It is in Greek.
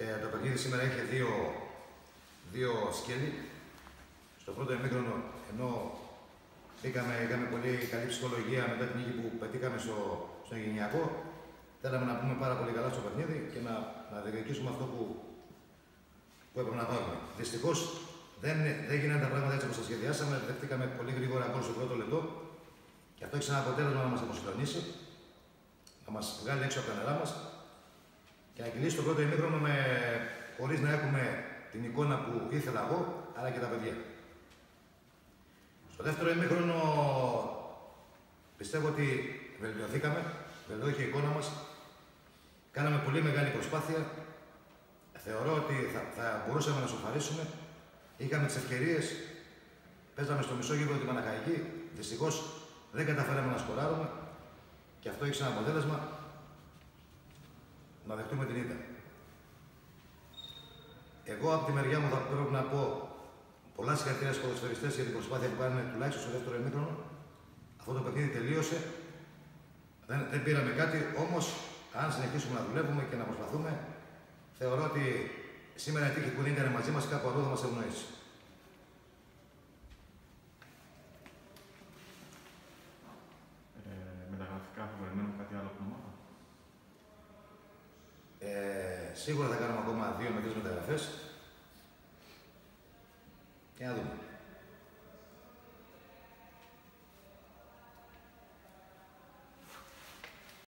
Το παιχνίδι σήμερα είχε δύο σκέλη. Στο πρώτο ημίχρονο, ενώ είχαμε πολύ καλή ψυχολογία μετά την νίκη που πετύχαμε στο Γενιακό, θέλαμε να πούμε πάρα πολύ καλά στο παιχνίδι και να διεκδικήσουμε αυτό που έπρεπε να πάρουμε. Δυστυχώς δεν γίνανε τα πράγματα έτσι όπως τα σχεδιάσαμε. Δεχτήκαμε πολύ γρήγορα γκολ στο πρώτο λεπτό και αυτό έχει ένα αποτέλεσμα να μας αποσυντονίσει, να μας βγάλει έξω από τα νερά μας και να κυλήσει το πρώτο ημίχρονο χωρίς να έχουμε την εικόνα που ήθελα εγώ, αλλά και τα παιδιά. Στο δεύτερο ημίχρονο πιστεύω ότι βελτιωθήκαμε, βελτιώθηκε η εικόνα μας, κάναμε πολύ μεγάλη προσπάθεια. Θεωρώ ότι θα μπορούσαμε να σοφαρίσουμε. Είχαμε τις ευκαιρίες, παίζαμε στο μισό γήπεδο τη Παναχαϊκή. Δυστυχώς δεν καταφέραμε να σκοράρουμε και αυτό έχει σαν αποτέλεσμα να δεχτούμε την ήττα. Εγώ από τη μεριά μου θα πρέπει να πω πολλά συγχαρητήρια στους ποδοσφαιριστές για την προσπάθεια που κάνουν τουλάχιστον στο δεύτερο ημίχρονο. Αυτό το παιχνίδι τελείωσε. Δεν πήραμε κάτι, όμως αν συνεχίσουμε να δουλεύουμε και να προσπαθούμε, θεωρώ ότι σήμερα η τύχη που είναι μαζί μας κάπου αλλού θα μας ευνοήσει. Μεταγραφικά θα περιμένουμε κάτι άλλο από την ομάδα. Σίγουρα θα κάνουμε ακόμα 2 με 3 μεταγραφές και να δούμε.